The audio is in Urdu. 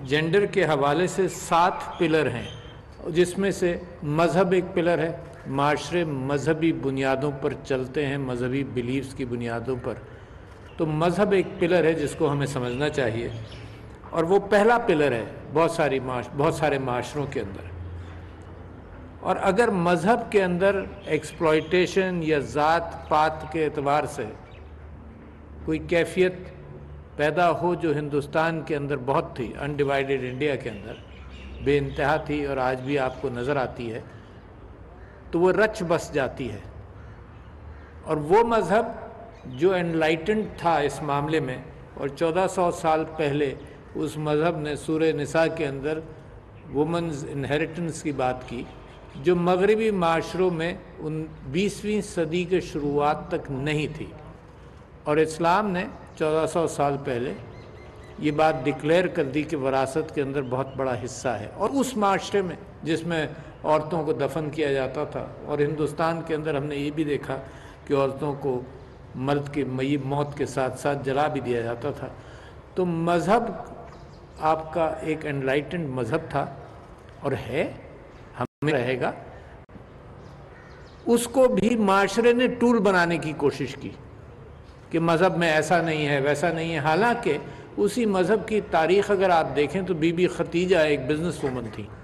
جینڈر کے حوالے سے 7 پلر ہیں، جس میں سے مذہب ایک پلر ہے۔ معاشرے مذہبی بنیادوں پر چلتے ہیں، مذہبی بیلیفز کی بنیادوں پر، تو مذہب ایک پلر ہے جس کو ہمیں سمجھنا چاہیے، اور وہ پہلا پلر ہے بہت سارے معاشروں کے اندر۔ اور اگر مذہب کے اندر ایکسپلائٹیشن یا ذات پات کے اعتبار سے کوئی کیفیت پیدا ہو جو ہندوستان کے اندر بہت تھی، انڈیوائیڈڈ انڈیا کے اندر بے انتہا تھی اور آج بھی آپ کو نظر آتی ہے، تو وہ رچ بس جاتی ہے۔ اور وہ مذہب جو انلائٹنڈ تھا اس معاملے میں، اور 1400 سال پہلے اس مذہب نے سورہ نساء کے اندر وومنز انہیریٹنس کی بات کی، جو مغربی معاشروں میں 20ویں صدی کے شروعات تک نہیں تھی، اور اسلام نے 1400 سال پہلے یہ بات ڈکلیئر کر دی کہ وراثت کے اندر بہت بڑا حصہ ہے۔ اور اس معاشرے میں جس میں عورتوں کو دفن کیا جاتا تھا، اور ہندوستان کے اندر ہم نے یہ بھی دیکھا کہ عورتوں کو مرد کی موت کے ساتھ ساتھ جلا بھی دیا جاتا تھا، تو مذہب آپ کا ایک انلائٹنڈ مذہب تھا اور ہے، ہمیں رہے گا۔ اس کو بھی معاشرے نے ٹول بنانے کی کوشش کی کہ مذہب میں ایسا نہیں ہے ویسا نہیں ہے، حالانکہ اسی مذہب کی تاریخ اگر آپ دیکھیں تو بی بی ختیجہ ایک بزنس وومن تھی،